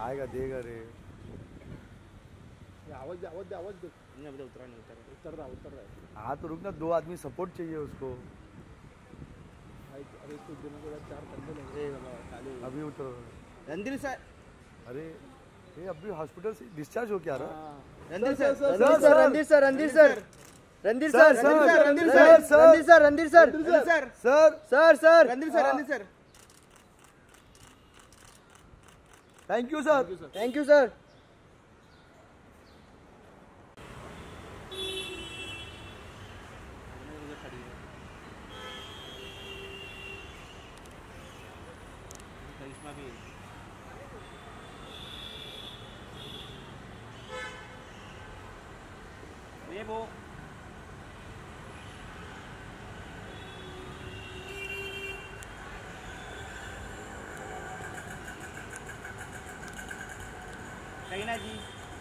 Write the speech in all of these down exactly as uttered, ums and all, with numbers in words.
आएगा देगा रे। आवाज दे आवाज दे आवाज दे। नहीं अभी उतरा नहीं उतर उतर रहा उतर रहा है। हाँ तो रुक ना, दो आदमी सपोर्ट चाहिए उसको। भाई अरे कुछ दिनों के बाद चार बंदे लेंगे खाली। अभी उतर। रणधीर सर। अरे ये अभी हॉस्पिटल से डिस्चार्ज हो क्या रहा? Randhir sir Randhir sir Randhir sir Randhir sir Randhir sir sir, Randhir sir, sir Randhir sir, sir sir, Randhir sir Randhir sir Randhir sir sir sir sir Randhir sir Randhir sir thank you sir. Thank you sir. Karishma भी ये वो करीना जी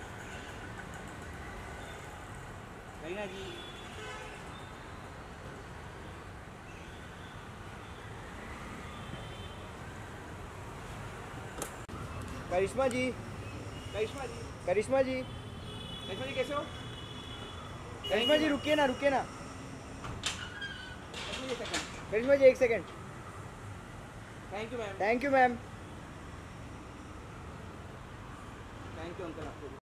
करीना जी करिश्मा जी करिश्मा जी करिश्मा जी करिश्मा जी कैसे हो? करिश्मा जी रुकिए ना रुकिए ना करिश्मा जी एक सेकंड। करिश्मा जी एक second. Thank you ma'am. Thank you ma'am. Thank you uncle आपको।